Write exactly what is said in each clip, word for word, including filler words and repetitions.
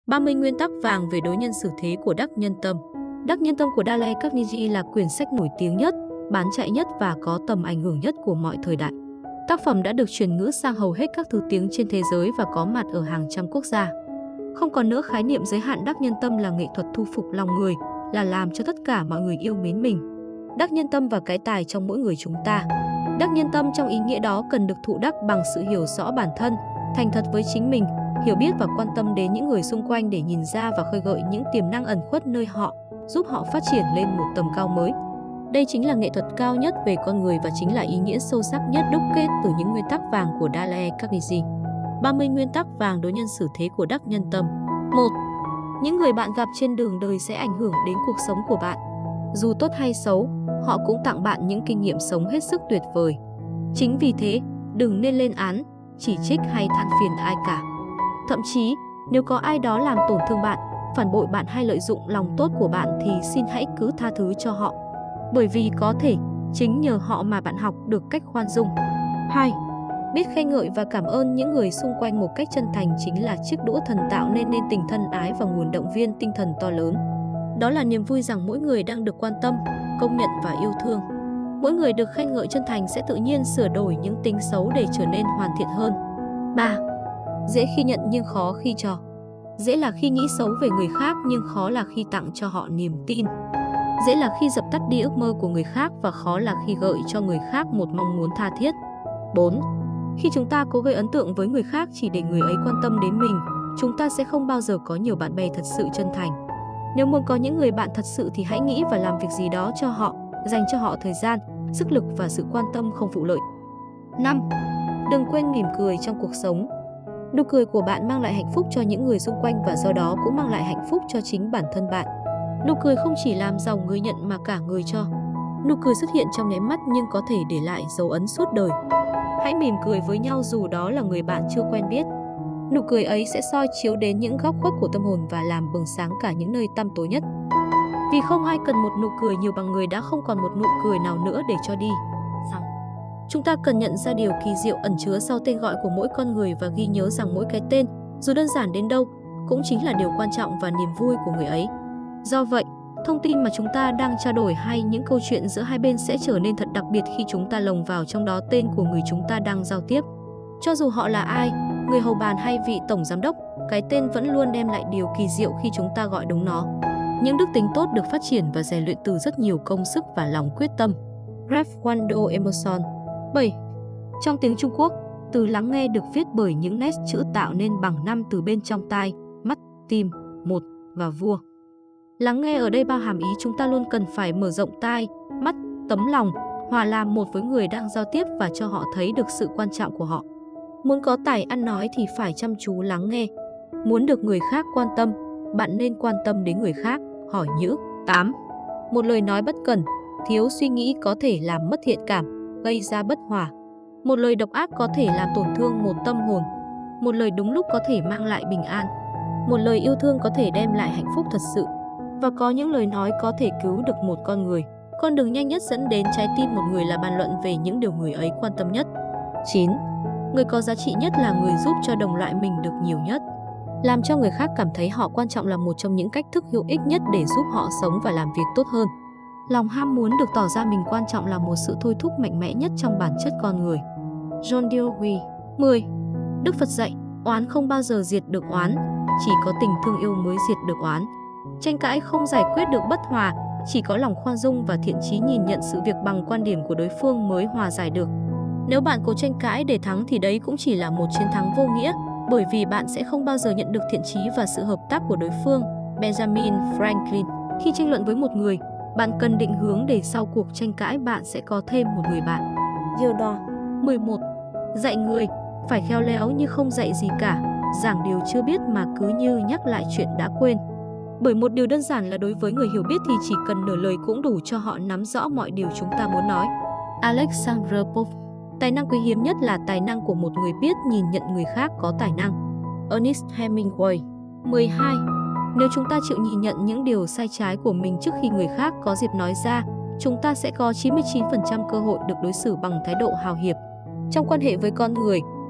ba mươi nguyên tắc vàng về đối nhân xử thế của Đắc Nhân Tâm. Đắc Nhân Tâm của Dale Carnegie là quyển sách nổi tiếng nhất, bán chạy nhất và có tầm ảnh hưởng nhất của mọi thời đại. Tác phẩm đã được chuyển ngữ sang hầu hết các thứ tiếng trên thế giới và có mặt ở hàng trăm quốc gia. Không còn nữa khái niệm giới hạn, Đắc Nhân Tâm là nghệ thuật thu phục lòng người, là làm cho tất cả mọi người yêu mến mình. Đắc Nhân Tâm và cái tài trong mỗi người chúng ta. Đắc Nhân Tâm trong ý nghĩa đó cần được thụ đắc bằng sự hiểu rõ bản thân, thành thật với chính mình, hiểu biết và quan tâm đến những người xung quanh để nhìn ra và khơi gợi những tiềm năng ẩn khuất nơi họ, giúp họ phát triển lên một tầm cao mới. Đây chính là nghệ thuật cao nhất về con người và chính là ý nghĩa sâu sắc nhất đúc kết từ những nguyên tắc vàng của Dale Carnegie. ba mươi nguyên tắc vàng đối nhân xử thế của Đắc Nhân Tâm. một. Những người bạn gặp trên đường đời sẽ ảnh hưởng đến cuộc sống của bạn. Dù tốt hay xấu, họ cũng tặng bạn những kinh nghiệm sống hết sức tuyệt vời. Chính vì thế, đừng nên lên án, chỉ trích hay than phiền ai cả. Thậm chí, nếu có ai đó làm tổn thương bạn, phản bội bạn hay lợi dụng lòng tốt của bạn thì xin hãy cứ tha thứ cho họ. Bởi vì có thể, chính nhờ họ mà bạn học được cách khoan dung. hai. Biết khen ngợi và cảm ơn những người xung quanh một cách chân thành chính là chiếc đũa thần tạo nên nên tình thân ái và nguồn động viên tinh thần to lớn. Đó là niềm vui rằng mỗi người đang được quan tâm, công nhận và yêu thương. Mỗi người được khen ngợi chân thành sẽ tự nhiên sửa đổi những tính xấu để trở nên hoàn thiện hơn. ba. Dễ khi nhận nhưng khó khi cho. Dễ là khi nghĩ xấu về người khác nhưng khó là khi tặng cho họ niềm tin. Dễ là khi dập tắt đi ước mơ của người khác và khó là khi gợi cho người khác một mong muốn tha thiết. bốn. Khi chúng ta cố gây ấn tượng với người khác chỉ để người ấy quan tâm đến mình, chúng ta sẽ không bao giờ có nhiều bạn bè thật sự chân thành. Nếu muốn có những người bạn thật sự thì hãy nghĩ và làm việc gì đó cho họ, dành cho họ thời gian, sức lực và sự quan tâm không vụ lợi. năm. Đừng quên mỉm cười trong cuộc sống. Nụ cười của bạn mang lại hạnh phúc cho những người xung quanh và do đó cũng mang lại hạnh phúc cho chính bản thân bạn. Nụ cười không chỉ làm giàu người nhận mà cả người cho. Nụ cười xuất hiện trong nháy mắt nhưng có thể để lại dấu ấn suốt đời. Hãy mỉm cười với nhau dù đó là người bạn chưa quen biết. Nụ cười ấy sẽ soi chiếu đến những góc khuất của tâm hồn và làm bừng sáng cả những nơi tăm tối nhất. Vì không ai cần một nụ cười nhiều bằng người đã không còn một nụ cười nào nữa để cho đi. Xong. Chúng ta cần nhận ra điều kỳ diệu ẩn chứa sau tên gọi của mỗi con người và ghi nhớ rằng mỗi cái tên, dù đơn giản đến đâu, cũng chính là điều quan trọng và niềm vui của người ấy. Do vậy, thông tin mà chúng ta đang trao đổi hay những câu chuyện giữa hai bên sẽ trở nên thật đặc biệt khi chúng ta lồng vào trong đó tên của người chúng ta đang giao tiếp. Cho dù họ là ai, người hầu bàn hay vị tổng giám đốc, cái tên vẫn luôn đem lại điều kỳ diệu khi chúng ta gọi đúng nó. Những đức tính tốt được phát triển và rèn luyện từ rất nhiều công sức và lòng quyết tâm. Ralph Waldo Emerson. bảy. Trong tiếng Trung Quốc, từ lắng nghe được viết bởi những nét chữ tạo nên bằng năm từ bên trong tai, mắt, tim, một và vua. Lắng nghe ở đây bao hàm ý chúng ta luôn cần phải mở rộng tai, mắt, tấm lòng, hòa làm một với người đang giao tiếp và cho họ thấy được sự quan trọng của họ. Muốn có tài ăn nói thì phải chăm chú lắng nghe. Muốn được người khác quan tâm, bạn nên quan tâm đến người khác, hỏi nhữ. tám. Một lời nói bất cẩn, thiếu suy nghĩ có thể làm mất thiện cảm, gây ra bất hòa. Một lời độc ác có thể làm tổn thương một tâm hồn. Một lời đúng lúc có thể mang lại bình an. Một lời yêu thương có thể đem lại hạnh phúc thật sự. Và có những lời nói có thể cứu được một con người. Con đường nhanh nhất dẫn đến trái tim một người là bàn luận về những điều người ấy quan tâm nhất. chín. Người có giá trị nhất là người giúp cho đồng loại mình được nhiều nhất. Làm cho người khác cảm thấy họ quan trọng là một trong những cách thức hữu ích nhất để giúp họ sống và làm việc tốt hơn. Lòng ham muốn được tỏ ra mình quan trọng là một sự thôi thúc mạnh mẽ nhất trong bản chất con người. John Dewey. mười. Đức Phật dạy, oán không bao giờ diệt được oán, chỉ có tình thương yêu mới diệt được oán. Tranh cãi không giải quyết được bất hòa, chỉ có lòng khoan dung và thiện chí nhìn nhận sự việc bằng quan điểm của đối phương mới hòa giải được. Nếu bạn cố tranh cãi để thắng thì đấy cũng chỉ là một chiến thắng vô nghĩa, bởi vì bạn sẽ không bao giờ nhận được thiện chí và sự hợp tác của đối phương. Benjamin Franklin. Khi tranh luận với một người, bạn cần định hướng để sau cuộc tranh cãi bạn sẽ có thêm một người bạn. Yoda. mười một. Dạy người, phải khéo léo như không dạy gì cả, giảng điều chưa biết mà cứ như nhắc lại chuyện đã quên. Bởi một điều đơn giản là đối với người hiểu biết thì chỉ cần nửa lời cũng đủ cho họ nắm rõ mọi điều chúng ta muốn nói. Alexander Pope. Tài năng quý hiếm nhất là tài năng của một người biết nhìn nhận người khác có tài năng. Ernest Hemingway. mười hai. Nếu chúng ta chịu nhìn nhận những điều sai trái của mình trước khi người khác có dịp nói ra, chúng ta sẽ có chín mươi chín phần trăm cơ hội được đối xử bằng thái độ hào hiệp. Trong quan hệ với con người,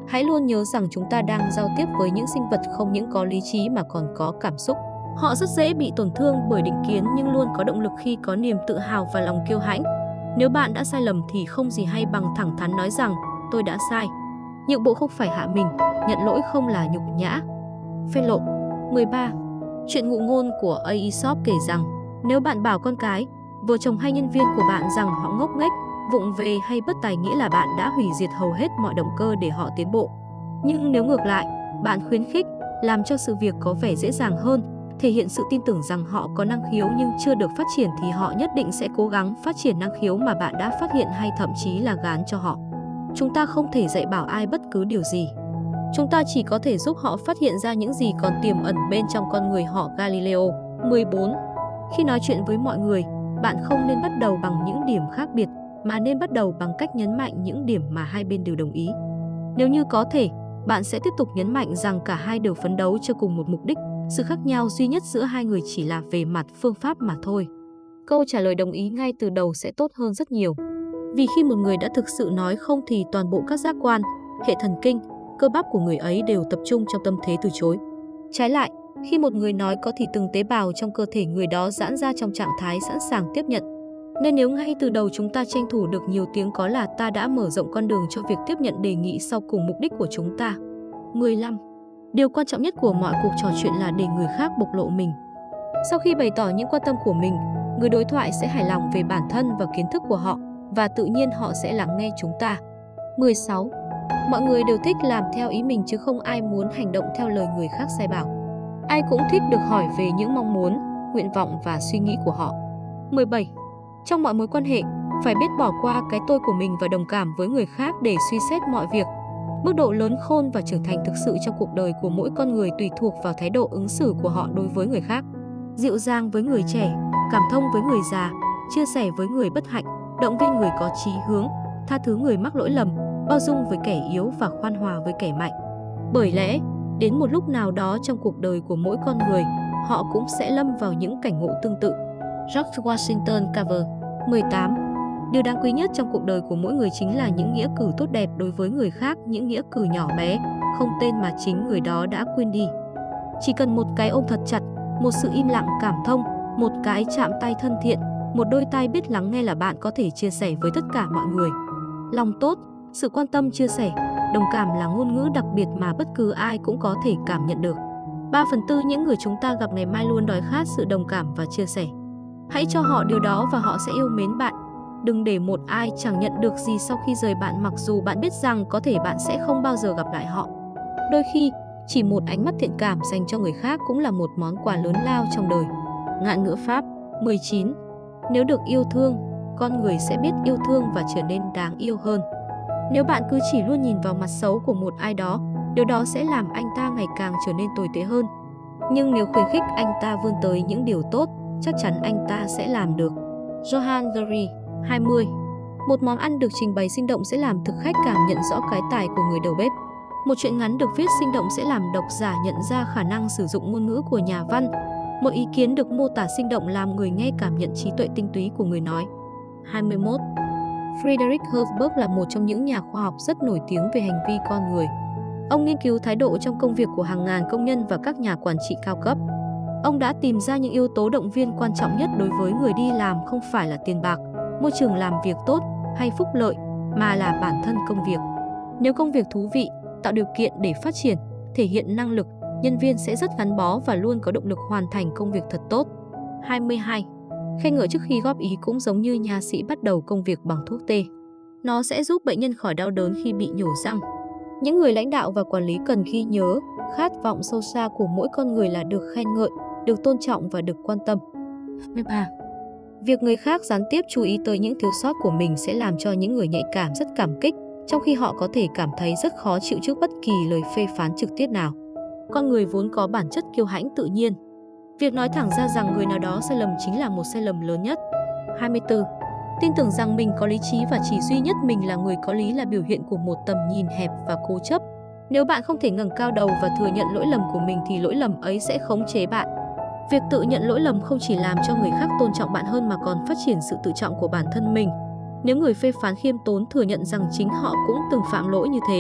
Hãy luôn nhớ rằng chúng ta đang giao tiếp với những sinh vật không những có lý trí mà còn có cảm xúc. Họ rất dễ bị tổn thương bởi định kiến nhưng luôn có động lực khi có niềm tự hào và lòng kiêu hãnh. Nếu bạn đã sai lầm thì không gì hay bằng thẳng thắn nói rằng tôi đã sai. Nhượng bộ không phải hạ mình, nhận lỗi không là nhục nhã. Phê lộ. mười ba. Chuyện ngụ ngôn của Aesop kể rằng nếu bạn bảo con cái, vợ chồng hay nhân viên của bạn rằng họ ngốc nghếch, vụng về hay bất tài nghĩa là bạn đã hủy diệt hầu hết mọi động cơ để họ tiến bộ. Nhưng nếu ngược lại, bạn khuyến khích, làm cho sự việc có vẻ dễ dàng hơn, thể hiện sự tin tưởng rằng họ có năng khiếu nhưng chưa được phát triển thì họ nhất định sẽ cố gắng phát triển năng khiếu mà bạn đã phát hiện hay thậm chí là gán cho họ. Chúng ta không thể dạy bảo ai bất cứ điều gì. Chúng ta chỉ có thể giúp họ phát hiện ra những gì còn tiềm ẩn bên trong con người họ. Galileo. mười bốn. Khi nói chuyện với mọi người, bạn không nên bắt đầu bằng những điểm khác biệt, mà nên bắt đầu bằng cách nhấn mạnh những điểm mà hai bên đều đồng ý. Nếu như có thể, bạn sẽ tiếp tục nhấn mạnh rằng cả hai đều phấn đấu cho cùng một mục đích, sự khác nhau duy nhất giữa hai người chỉ là về mặt phương pháp mà thôi. Câu trả lời đồng ý ngay từ đầu sẽ tốt hơn rất nhiều. Vì khi một người đã thực sự nói không thì toàn bộ các giác quan, hệ thần kinh, cơ bắp của người ấy đều tập trung trong tâm thế từ chối. Trái lại, khi một người nói có thì từng tế bào trong cơ thể người đó giãn ra trong trạng thái sẵn sàng tiếp nhận. Nên nếu ngay từ đầu chúng ta tranh thủ được nhiều tiếng có là ta đã mở rộng con đường cho việc tiếp nhận đề nghị sau cùng mục đích của chúng ta. mười lăm. Điều quan trọng nhất của mọi cuộc trò chuyện là để người khác bộc lộ mình. Sau khi bày tỏ những quan tâm của mình, người đối thoại sẽ hài lòng về bản thân và kiến thức của họ, và tự nhiên họ sẽ lắng nghe chúng ta. mười sáu. Mọi người đều thích làm theo ý mình chứ không ai muốn hành động theo lời người khác sai bảo. Ai cũng thích được hỏi về những mong muốn, nguyện vọng và suy nghĩ của họ. mười bảy. Trong mọi mối quan hệ, phải biết bỏ qua cái tôi của mình và đồng cảm với người khác để suy xét mọi việc. Mức độ lớn khôn và trưởng thành thực sự trong cuộc đời của mỗi con người tùy thuộc vào thái độ ứng xử của họ đối với người khác. Dịu dàng với người trẻ, cảm thông với người già, chia sẻ với người bất hạnh, động viên người có chí hướng, tha thứ người mắc lỗi lầm, bao dung với kẻ yếu và khoan hòa với kẻ mạnh. Bởi lẽ, đến một lúc nào đó trong cuộc đời của mỗi con người, họ cũng sẽ lâm vào những cảnh ngộ tương tự. George Washington Carver. mười tám. Điều đáng quý nhất trong cuộc đời của mỗi người chính là những nghĩa cử tốt đẹp đối với người khác, những nghĩa cử nhỏ bé, không tên mà chính người đó đã quên đi. Chỉ cần một cái ôm thật chặt, một sự im lặng cảm thông, một cái chạm tay thân thiện, một đôi tai biết lắng nghe là bạn có thể chia sẻ với tất cả mọi người. Lòng tốt, sự quan tâm chia sẻ, đồng cảm là ngôn ngữ đặc biệt mà bất cứ ai cũng có thể cảm nhận được. ba phần tư những người chúng ta gặp ngày mai luôn đói khát sự đồng cảm và chia sẻ. Hãy cho họ điều đó và họ sẽ yêu mến bạn. Đừng để một ai chẳng nhận được gì sau khi rời bạn mặc dù bạn biết rằng có thể bạn sẽ không bao giờ gặp lại họ. Đôi khi, chỉ một ánh mắt thiện cảm dành cho người khác cũng là một món quà lớn lao trong đời. Ngạn ngữ Pháp. mười chín. Nếu được yêu thương, con người sẽ biết yêu thương và trở nên đáng yêu hơn. Nếu bạn cứ chỉ luôn nhìn vào mặt xấu của một ai đó, điều đó sẽ làm anh ta ngày càng trở nên tồi tệ hơn. Nhưng nếu khuyến khích anh ta vươn tới những điều tốt, chắc chắn anh ta sẽ làm được. Johann Gary. hai mươi. Một món ăn được trình bày sinh động sẽ làm thực khách cảm nhận rõ cái tài của người đầu bếp. Một truyện ngắn được viết sinh động sẽ làm độc giả nhận ra khả năng sử dụng ngôn ngữ của nhà văn. Một ý kiến được mô tả sinh động làm người nghe cảm nhận trí tuệ tinh túy của người nói. hai mươi mốt. Friedrich Herzberg là một trong những nhà khoa học rất nổi tiếng về hành vi con người. Ông nghiên cứu thái độ trong công việc của hàng ngàn công nhân và các nhà quản trị cao cấp. Ông đã tìm ra những yếu tố động viên quan trọng nhất đối với người đi làm không phải là tiền bạc, môi trường làm việc tốt hay phúc lợi, mà là bản thân công việc. Nếu công việc thú vị, tạo điều kiện để phát triển, thể hiện năng lực, nhân viên sẽ rất gắn bó và luôn có động lực hoàn thành công việc thật tốt. hai mươi hai. Khen ngợi trước khi góp ý cũng giống như nha sĩ bắt đầu công việc bằng thuốc tê. Nó sẽ giúp bệnh nhân khỏi đau đớn khi bị nhổ răng. Những người lãnh đạo và quản lý cần ghi nhớ, khát vọng sâu xa của mỗi con người là được khen ngợi, được tôn trọng và được quan tâm. mười ba. Việc người khác gián tiếp chú ý tới những thiếu sót của mình sẽ làm cho những người nhạy cảm rất cảm kích, trong khi họ có thể cảm thấy rất khó chịu trước bất kỳ lời phê phán trực tiếp nào. Con người vốn có bản chất kiêu hãnh tự nhiên. Việc nói thẳng ra rằng người nào đó sai lầm chính là một sai lầm lớn nhất. hai mươi tư. Tin tưởng rằng mình có lý trí và chỉ duy nhất mình là người có lý là biểu hiện của một tầm nhìn hẹp và cố chấp. Nếu bạn không thể ngẩng cao đầu và thừa nhận lỗi lầm của mình thì lỗi lầm ấy sẽ khống chế bạn. Việc tự nhận lỗi lầm không chỉ làm cho người khác tôn trọng bạn hơn mà còn phát triển sự tự trọng của bản thân mình. Nếu người phê phán khiêm tốn thừa nhận rằng chính họ cũng từng phạm lỗi như thế,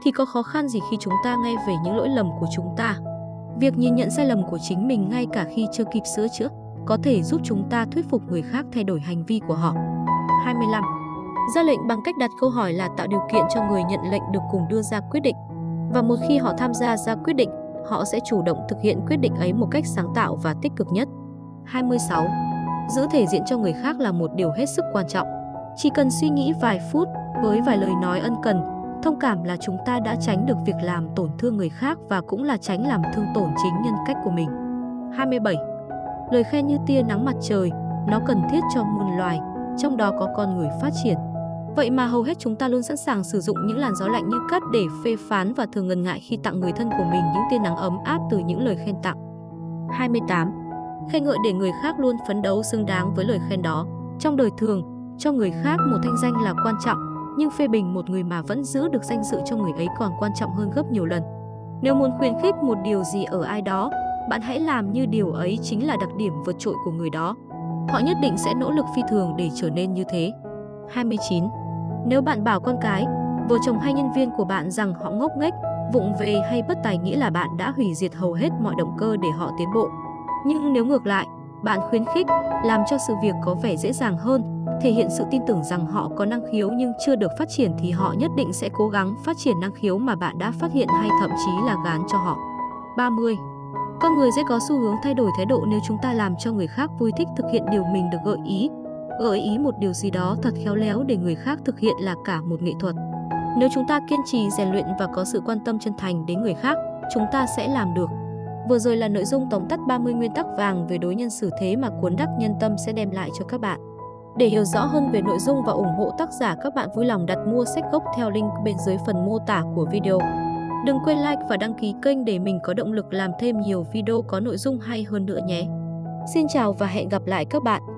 thì có khó khăn gì khi chúng ta nghe về những lỗi lầm của chúng ta. Việc nhìn nhận sai lầm của chính mình ngay cả khi chưa kịp sửa chữa có thể giúp chúng ta thuyết phục người khác thay đổi hành vi của họ. hai mươi lăm. Ra lệnh bằng cách đặt câu hỏi là tạo điều kiện cho người nhận lệnh được cùng đưa ra quyết định. Và một khi họ tham gia ra quyết định, họ sẽ chủ động thực hiện quyết định ấy một cách sáng tạo và tích cực nhất. hai mươi sáu. Giữ thể diện cho người khác là một điều hết sức quan trọng. Chỉ cần suy nghĩ vài phút với vài lời nói ân cần, thông cảm là chúng ta đã tránh được việc làm tổn thương người khác và cũng là tránh làm thương tổn chính nhân cách của mình. hai mươi bảy. Lời khen như tia nắng mặt trời, nó cần thiết cho muôn loài, trong đó có con người phát triển. Vậy mà hầu hết chúng ta luôn sẵn sàng sử dụng những làn gió lạnh như cát để phê phán và thường ngần ngại khi tặng người thân của mình những tia nắng ấm áp từ những lời khen tặng. hai mươi tám. Khen ngợi để người khác luôn phấn đấu xứng đáng với lời khen đó. Trong đời thường, cho người khác một thanh danh là quan trọng, nhưng phê bình một người mà vẫn giữ được danh dự cho người ấy còn quan trọng hơn gấp nhiều lần. Nếu muốn khuyến khích một điều gì ở ai đó, bạn hãy làm như điều ấy chính là đặc điểm vượt trội của người đó. Họ nhất định sẽ nỗ lực phi thường để trở nên như thế. hai mươi chín. Nếu bạn bảo con cái, vợ chồng hay nhân viên của bạn rằng họ ngốc nghếch, vụng về hay bất tài, nghĩa là bạn đã hủy diệt hầu hết mọi động cơ để họ tiến bộ. Nhưng nếu ngược lại, bạn khuyến khích, làm cho sự việc có vẻ dễ dàng hơn, thể hiện sự tin tưởng rằng họ có năng khiếu nhưng chưa được phát triển, thì họ nhất định sẽ cố gắng phát triển năng khiếu mà bạn đã phát hiện hay thậm chí là gán cho họ. ba mươi. Con người sẽ có xu hướng thay đổi thái độ nếu chúng ta làm cho người khác vui thích thực hiện điều mình được gợi ý. Gợi ý một điều gì đó thật khéo léo để người khác thực hiện là cả một nghệ thuật. Nếu chúng ta kiên trì rèn luyện và có sự quan tâm chân thành đến người khác, chúng ta sẽ làm được. Vừa rồi là nội dung tóm tắt ba mươi nguyên tắc vàng về đối nhân xử thế mà cuốn Đắc Nhân Tâm sẽ đem lại cho các bạn. Để hiểu rõ hơn về nội dung và ủng hộ tác giả, các bạn vui lòng đặt mua sách gốc theo link bên dưới phần mô tả của video. Đừng quên like và đăng ký kênh để mình có động lực làm thêm nhiều video có nội dung hay hơn nữa nhé. Xin chào và hẹn gặp lại các bạn.